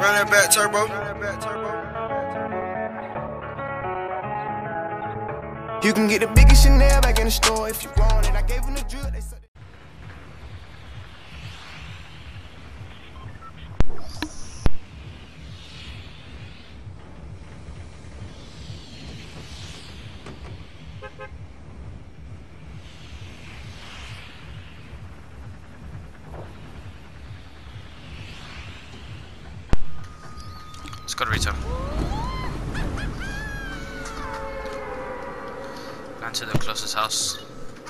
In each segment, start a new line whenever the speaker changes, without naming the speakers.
that back turbo. You can get the biggest Chanel back in the store if you want it. I gave them the drill. They said
let's go to retail. Gone to the closest house.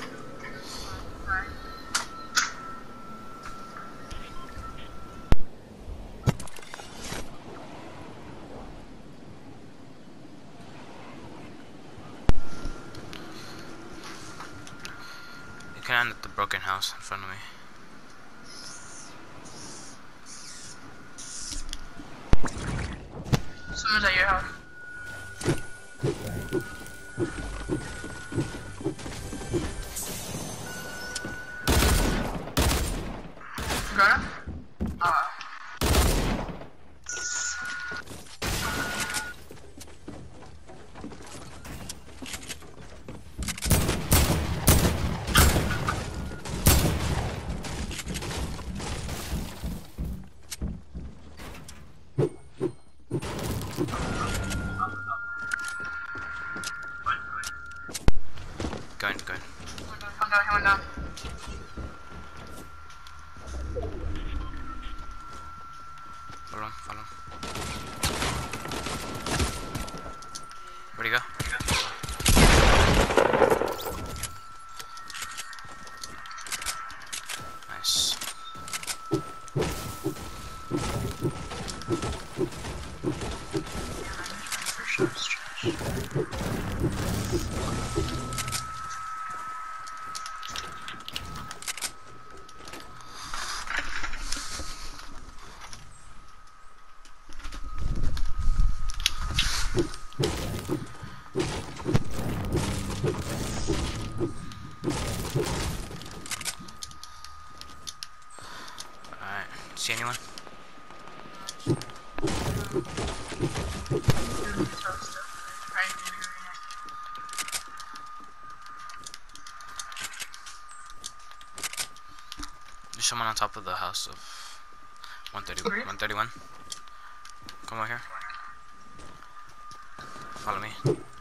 You can end at the broken house in front of me.
Someone's at your house. Got him?
Going.
He went down.
Follow him. Where'd he go? Nice. Alright, see anyone? There's someone on top of the house of 131. Come over here. Follow me.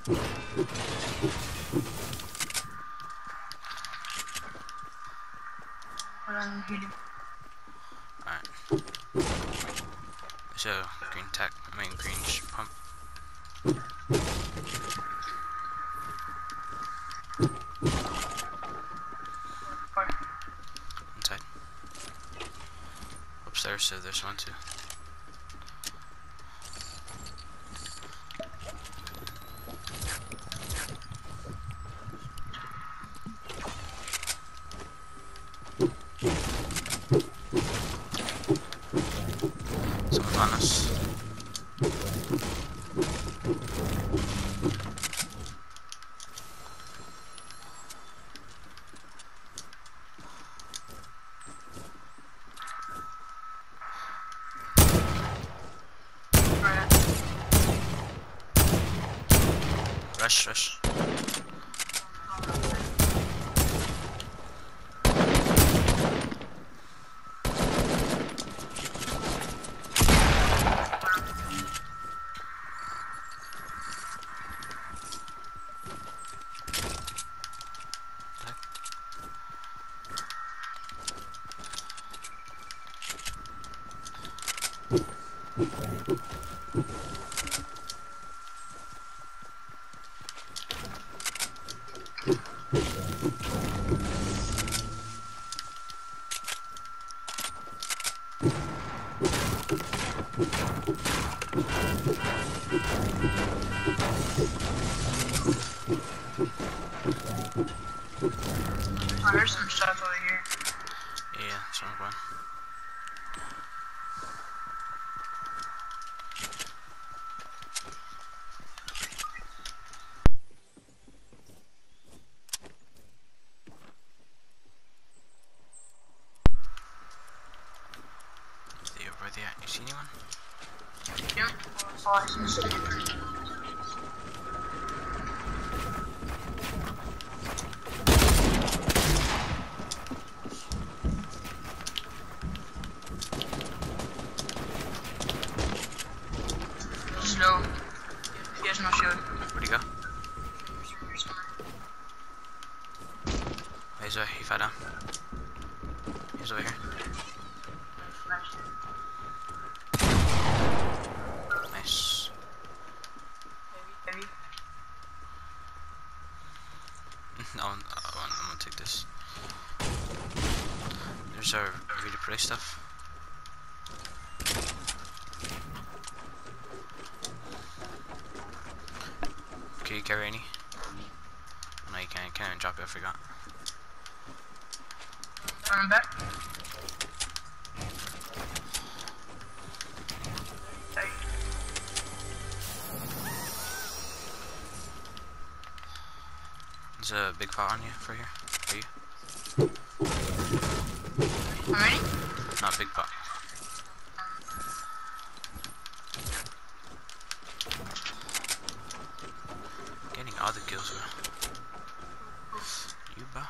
Alright. There's a green pump. Inside. Upstairs, so there's one too. Someone's on us. Rush.
Oh, there's some stuff over here.
Yeah, that's where I'm going. Where they at? You see anyone?
Yep. Oh, he's in the sniper. He's low. He has no shield.
Where'd he go? He's he fell down. He's over here. Nice.
Heavy.
I'm gonna take this. There's our really pretty stuff. Can you carry any? No, you can't. Can't even drop it. I forgot.
Running back. Hey.
There's a big pot on you for here. For you.
I'm ready?
Not big pot. Getting all the kills, bro. You, bro.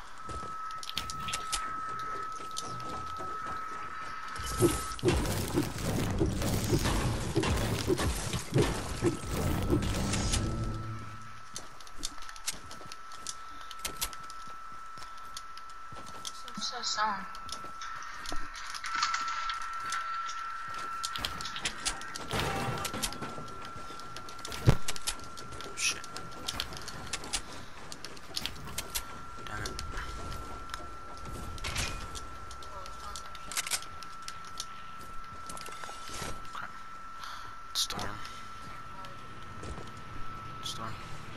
What's that sound?
Shit. Damn it. Crap. Storm. Storm.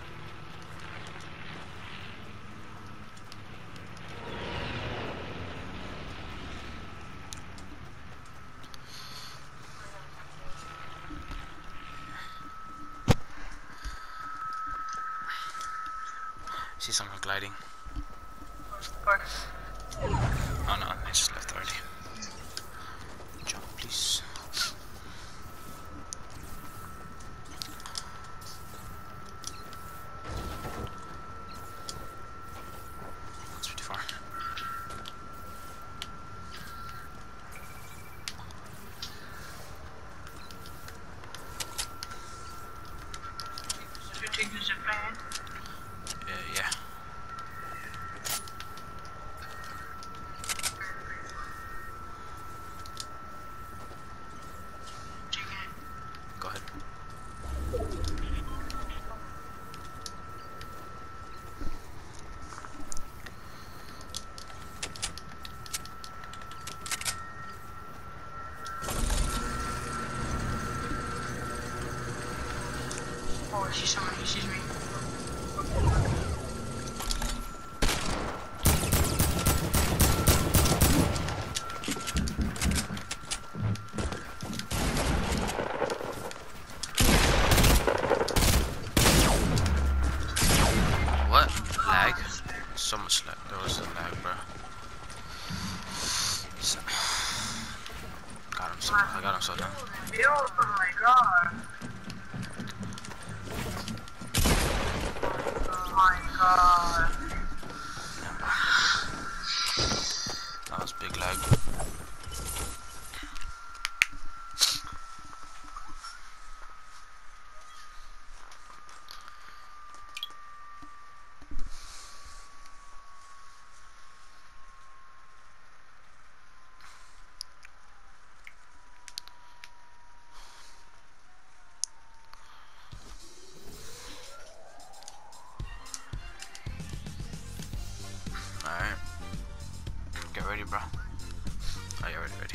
See someone gliding.
Or
Oh no, I just left already. Jump, please. That's pretty far.
you take the zip line.
Yeah.
Taking it.
Go ahead.
Oh, I see someone. He sees me.
What? Lag? So much lag. There was a lag, bro. So- I got him so done.
Yo, oh my god. Oh my god.
That was big lag. Alright. Get ready, bro. Oh, you're ready.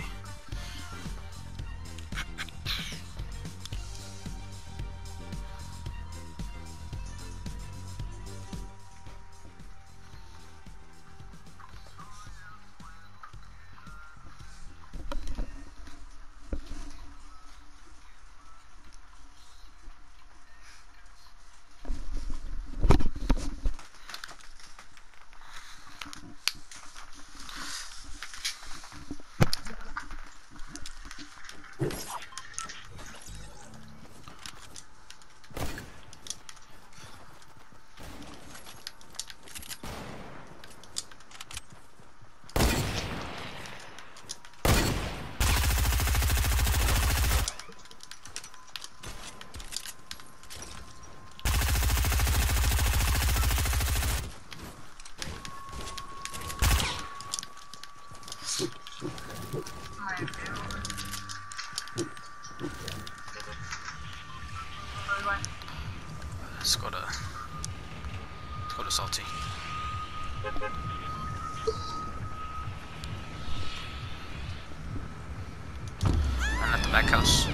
back house.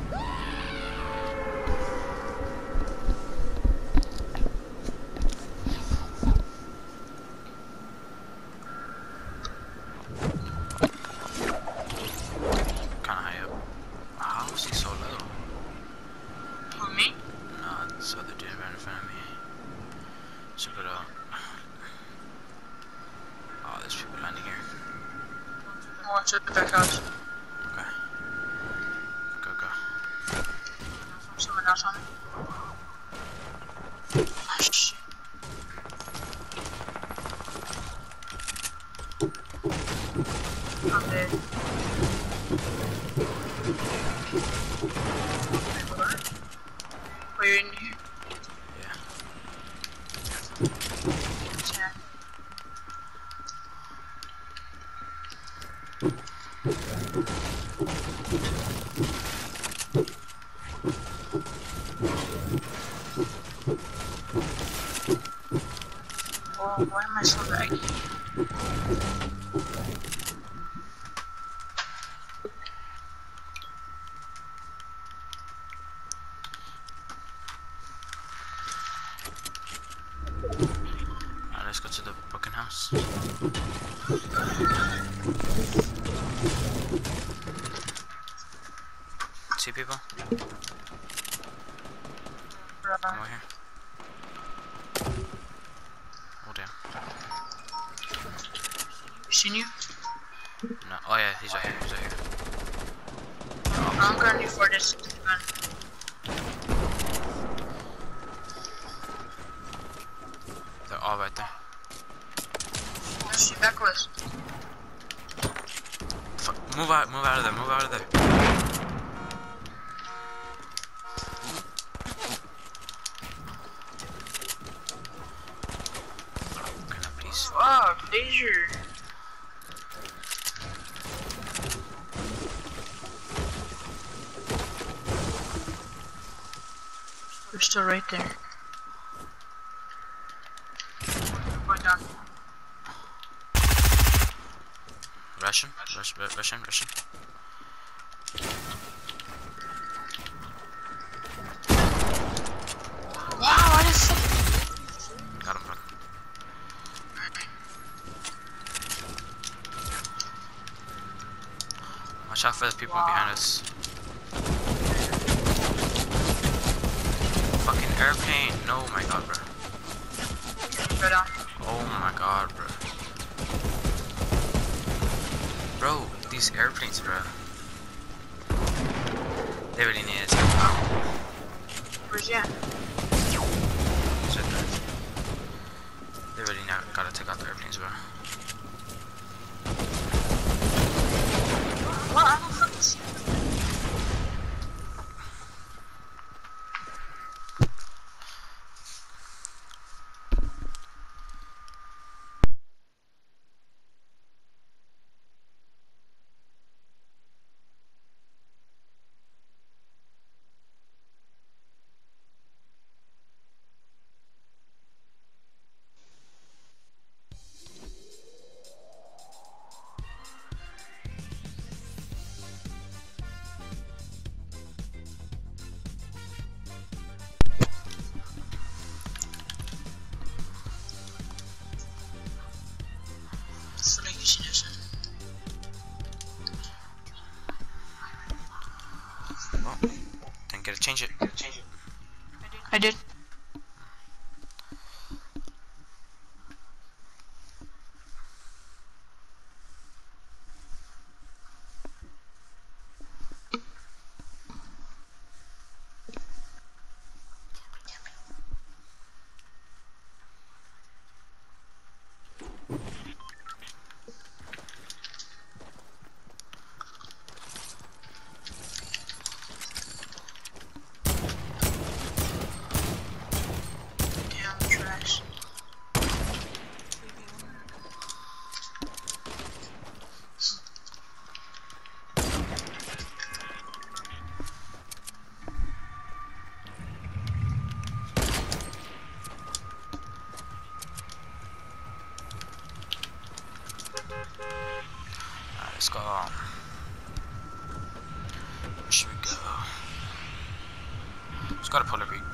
Kinda high up. How is he so low?
Who, me?
No, this other dude right in front of me. Check it out. Oh, there's people landing here.
Watch it, the back house.
Okay. Go, go.
Someone else on me. Oh, shit. I'm dead. Wait, what? Oh, you're in here?
Yeah.
Yeah. Oh, why am I so laggy?
Alright, let's go to the broken house. See people? Come over here. Oh damn.
Seen you?
No. Oh yeah, he's right here. He's right here.
I'm gonna need for this gun.
They're all right there.
She back west.
Move out of there. Move out of there. Can I please?
Fuck, laser. We're still right there. Going down.
Russian.
Wow, what is it?
Got him, bro. Watch out for the people behind us. Fucking airplane. No, my god, bro.
Go down.
Oh my god, bro. Bro, these airplanes, bro. They really need to take them out.
Where's he at?
It's right there. They really now gotta take out the airplanes, bro.
What? I don't fucking see him. So like you see this.
Well, then gotta change it.
I did.
Here we go. Just gotta pull a beat.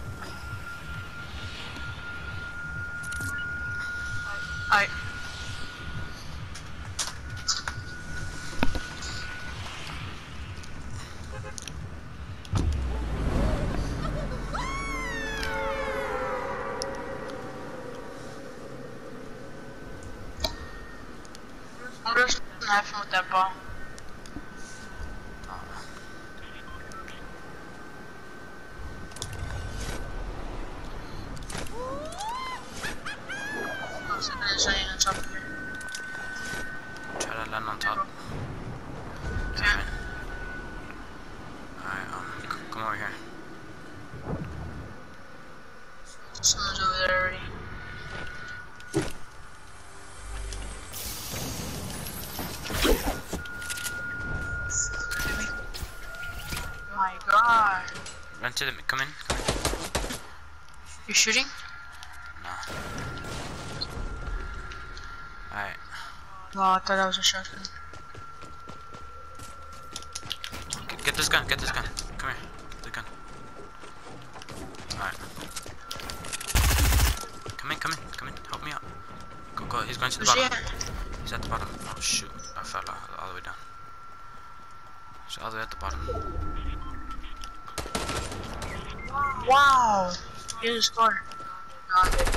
Alright. I'm just knifing with that ball.
Try to land on top.
Yeah.
Alright, come over here.
Someone's over there already. My god.
Run to the come in.
You're shooting?
Nah. Alright.
Oh, I thought that was a shotgun.
Get this gun, get this gun. Come here. The gun. Alright. Come in. Help me out. Go. He's going to the bottom. He's at the bottom. Oh shoot. I fell all the way down. He's all the way at the bottom.
Wow. He just scored. No, I'm good.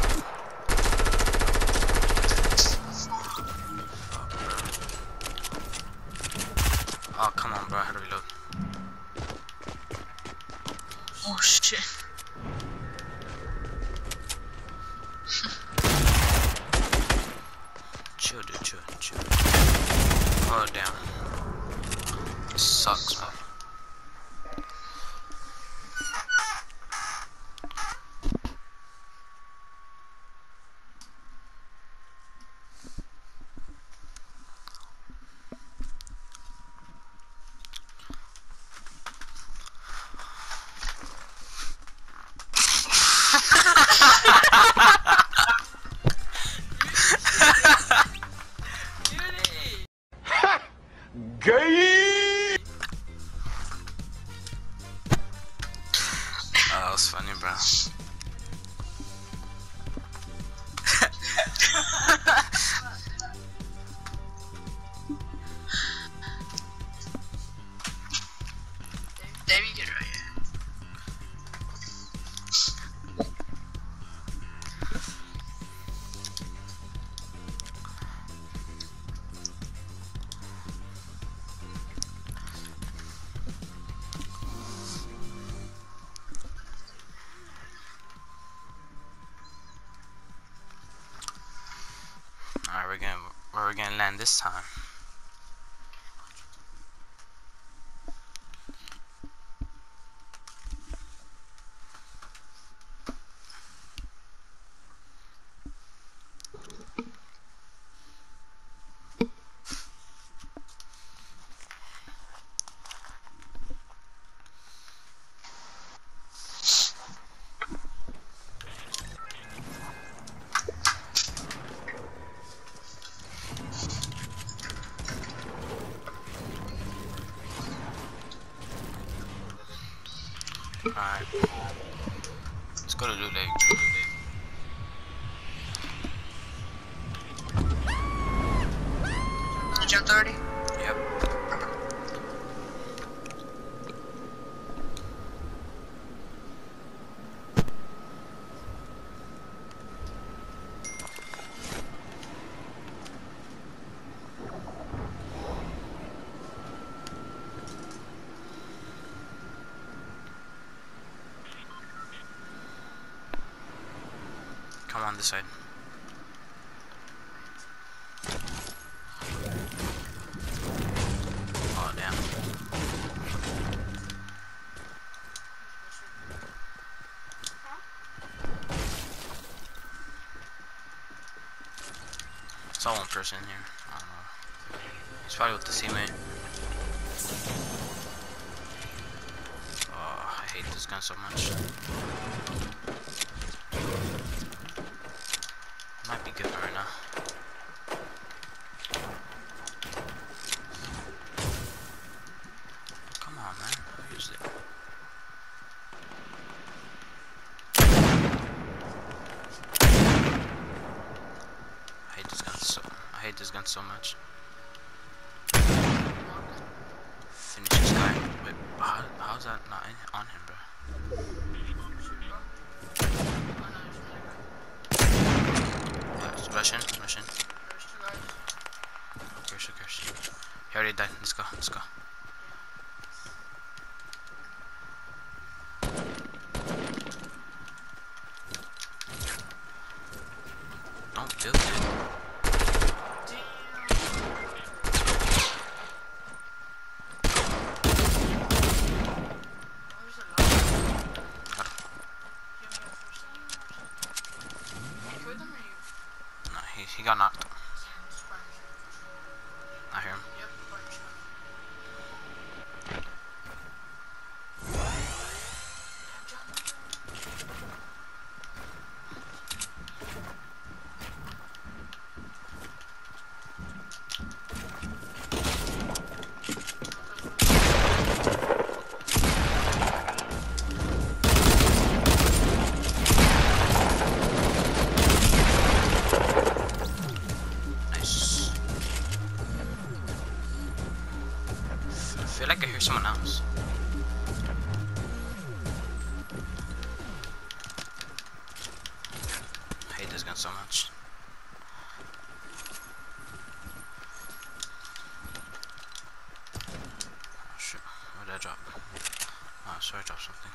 Oh, come on, bro. I had to reload.
Oh shit.
Chill, dude. Chill. Oh, damn. This sucks, man.
Gay!
Oh, that was funny, bro.
There you get right here.
Alright, where are we gonna land this time? Alright. Let's go to Loot Lake.
You jumped already?
Yep. Come on this side. Oh damn. Saw one person here. I don't know. He's probably with the teammate. Oh, I hate this gun so much. Might be good right now. Come so much. Finish this guy. Wait, how's that not on him, bro? Yeah, rush in. Curse. He already died. Let's go. Don't build it. No, he got knocked. I hear him. Nice. I feel like I hear someone else. I hate this gun so much. Oh shit, what did I drop? Oh, sorry, I dropped something.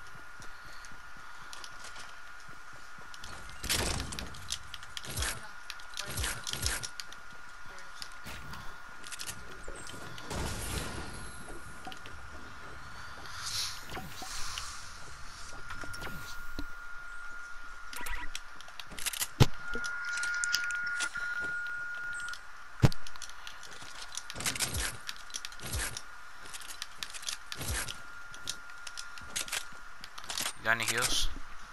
You got any heals?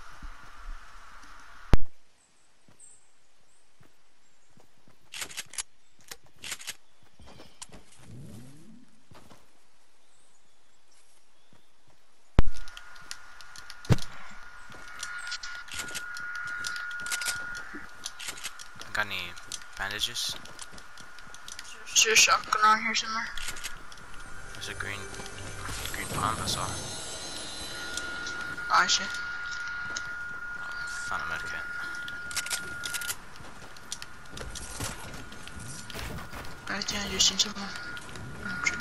Got any bandages?
Is there a shotgun around here somewhere?
There's a green pump I saw.
Oh, I see.
Found a medikit.
I think I just seen someone. I'm tripping.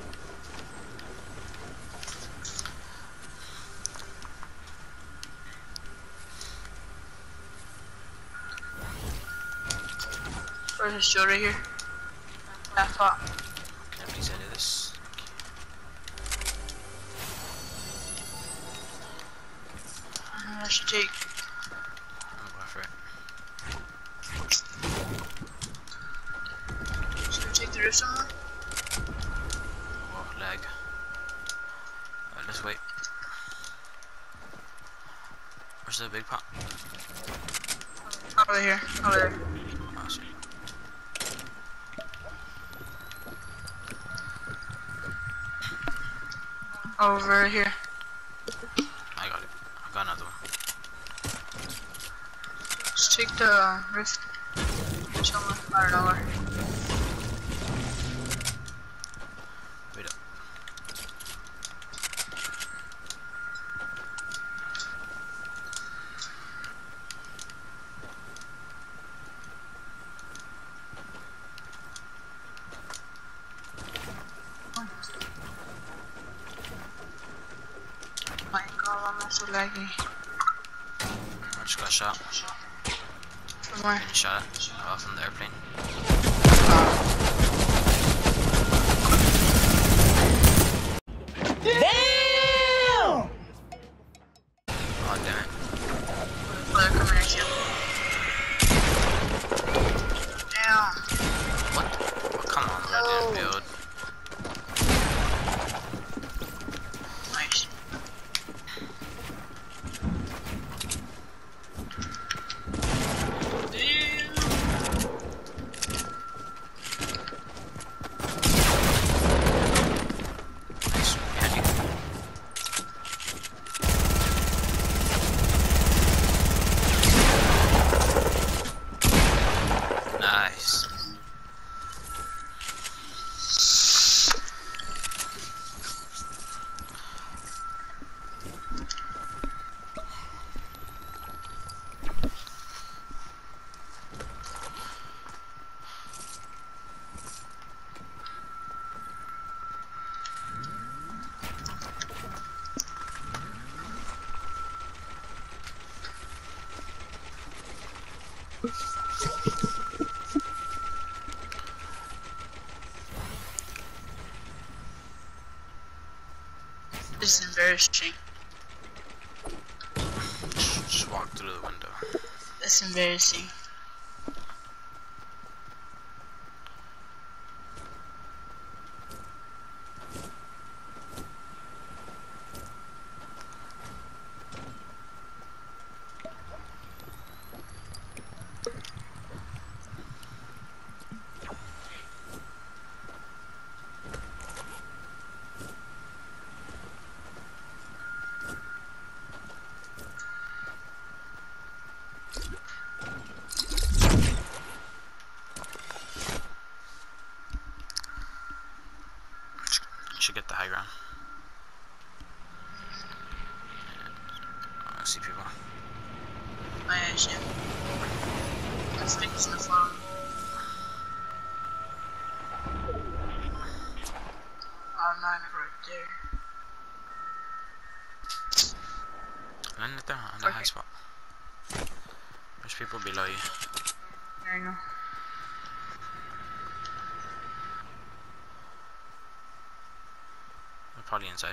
Where's the shield right here? I thought.
Can I please edit this?
I should take.
I'm going for it.
Should I take the roof somewhere?
Whoa, lag. Alright, let's wait. Where's the big pump?
Over here. Over there.
Oh, shit.
Over here.
I got it. I got another one.
Let's take the rift somewhere. I don't know where.
Wait up.
My god, I'm so laggy.
I just got shot.
From where?
Getting shot at from the airplane.
Damn!
Oh, damn it.
They're coming at you. Damn.
What? Oh, come on, bro. I didn't build.
Nice.
Nice. Behind you.
This is embarrassing.
Just walk through the window.
That's embarrassing.
Should get the high ground. I see people.
I actually. I think it's in the phone. I'm not right there.
Land it there on the high spot. There's people below you.
I know.
They're probably inside.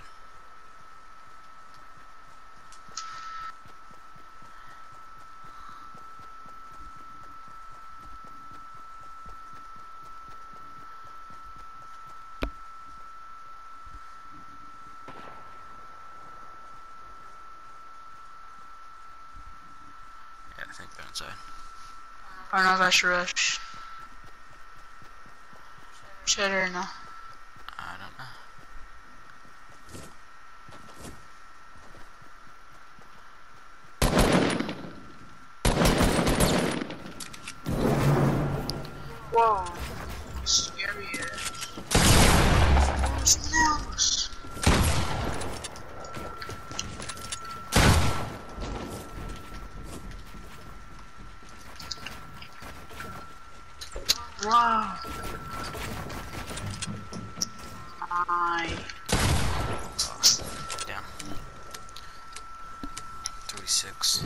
Yeah, I think they're inside.
I don't know if I should rush. Should or no?
I don't know.
Whoa. Scary. Oh, snaps. Wow. My.
Oh, damn. 36.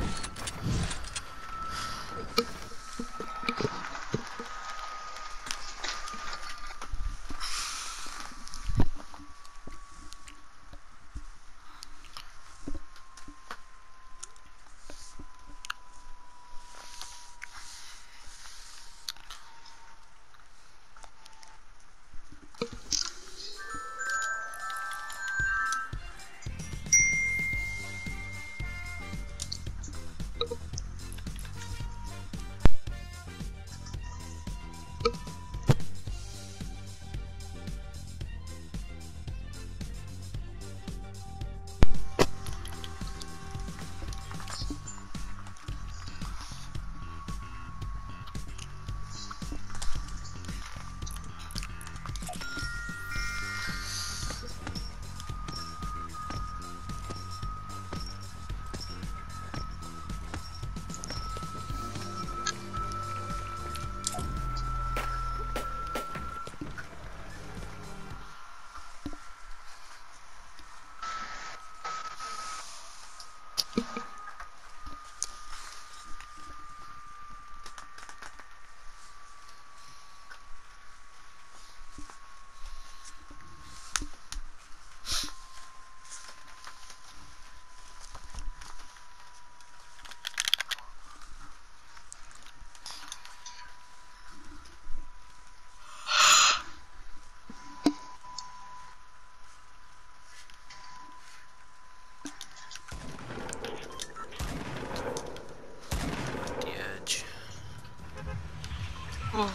Oh.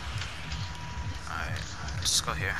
Alright, let's go here.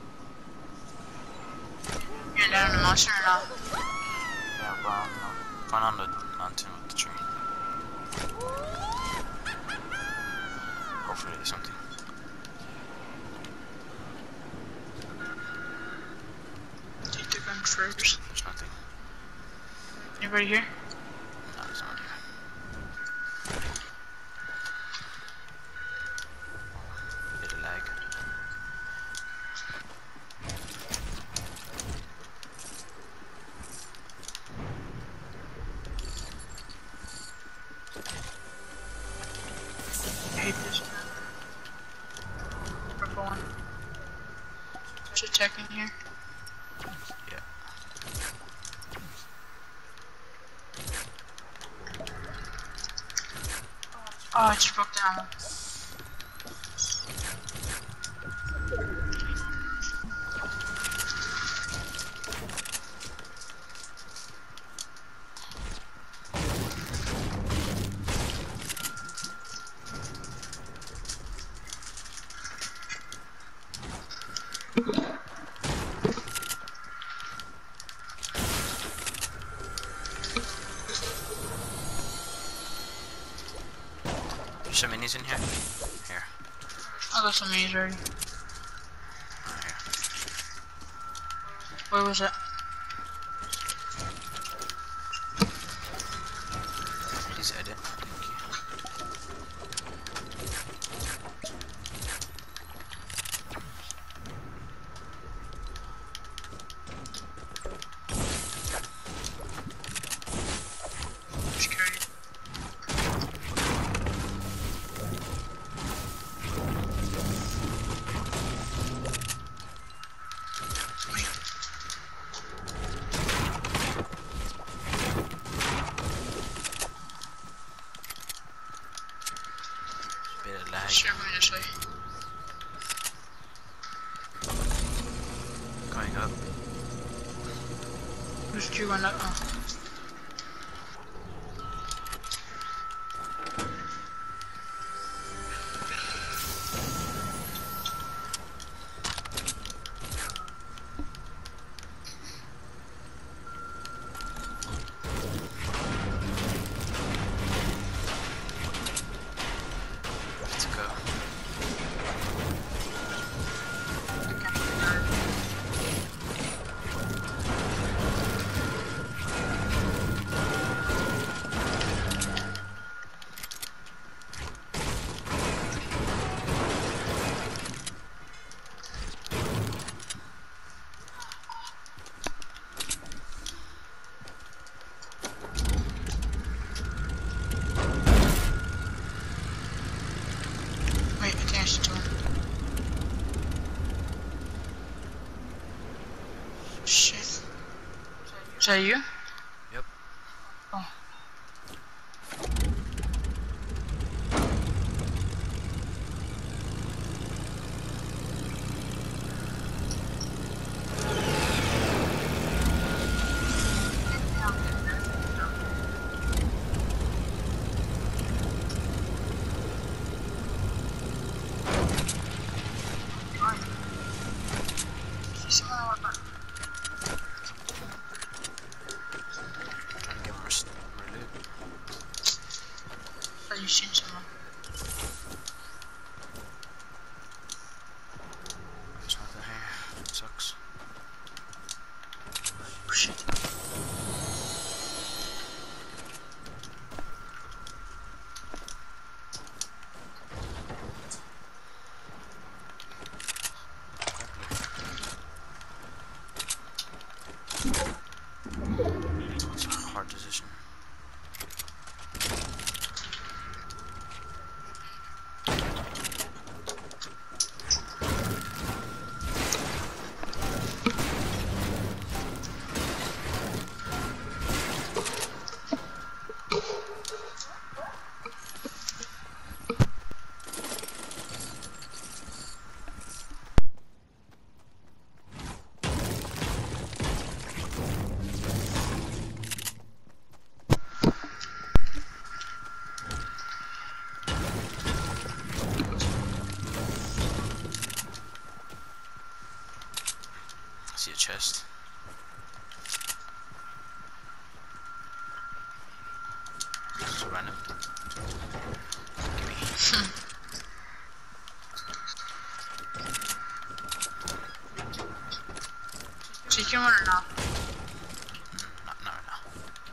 You're down the monster or not?
Yeah, well, no. going on the mountain with the tree? Hopefully there's something.
Take the gun first.
There's nothing.
Anybody here?
No, there's no one here. Bit of lag.
I hate this gun. Purple one. There's a tech in here.
Yeah.
Oh, I just broke down.
There's some minis in here. Here.
I got some minis already.
Right here.
Where was it?
He's edit. Thank you.
Just carry it. Wait.
Bit of lag.
Sure, going this way.
Going up.
Who's Drew on that? Oh.
Let's go.
Wait, I think I should do it. Shit. Is that you?
Yep.
Oh.
Trying to get more loot.
Thought you seen someone.
There's nothing here. It sucks.
Oh, shit.
It's a hard decision. I see a chest. Just random.
Chicken one or not?
Not right now.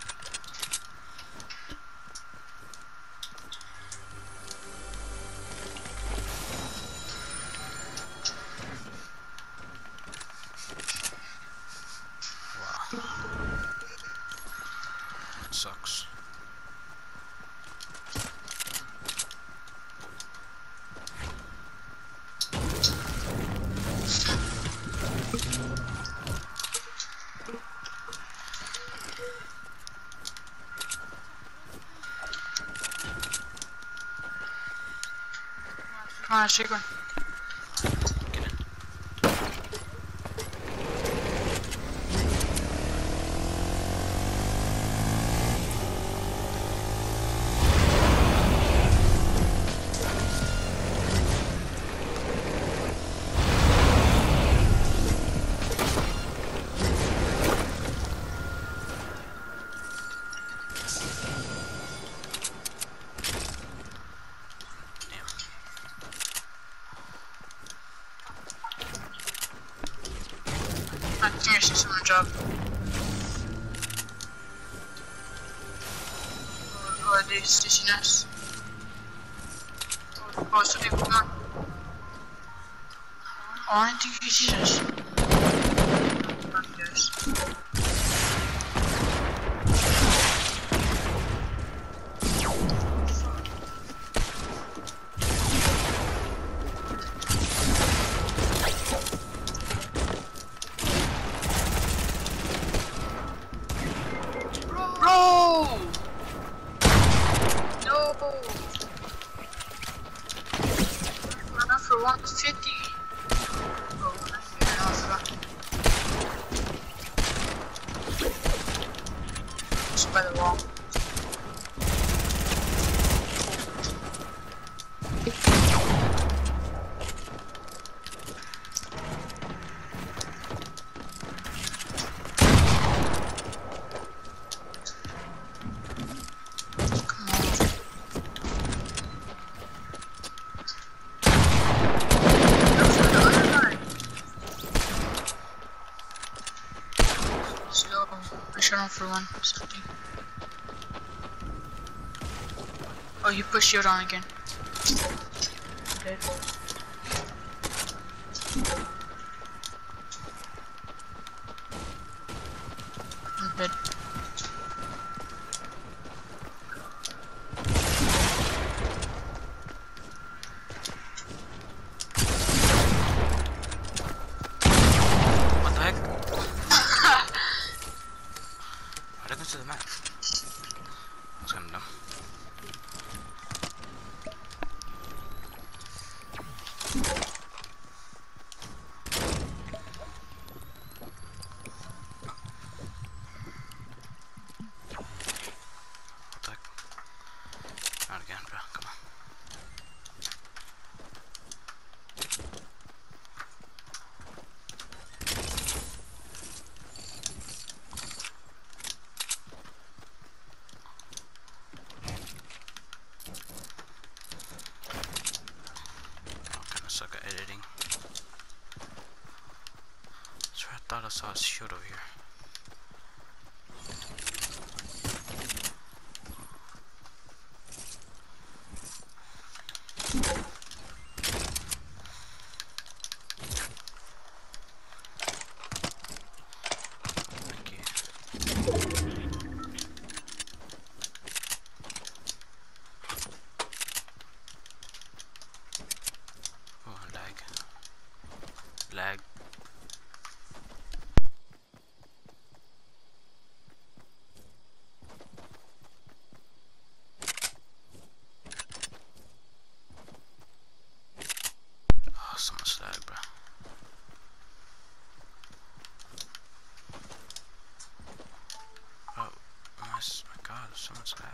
Wow. That sucks.
Come on, chicken.
Get in.
I finished this one job. Oh, this is nice. Oh, so people come on. Oh, I think you see this. Bro! No! Run up for 150. Oh, just by the wall. I shot him for 150. Oh, he pushed shield on again. Okay. I'm dead.
What the heck? Why'd I go to the map? That's kinda dumb. What the heck? Not again, bro. Come on. Suck at editing. That's where I thought I saw a shield over here. Thank you. Oh, lag. Lag. Oh, so much lag, bro. Oh, my god, so much lag.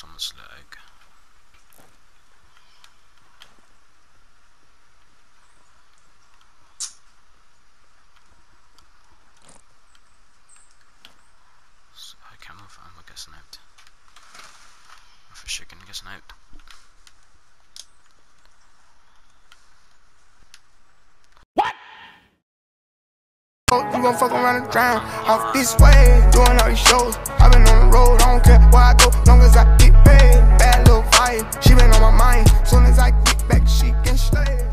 someone's leg. So I can't move. I'm gonna get sniped. I'm for sure gonna get sniped.
You gon' fuck around and drown. Off this way, doing all these shows. I been on the road, I don't care where I go, long as I get paid. Bad little vibe, she been on my mind. Soon as I get back, she can stay.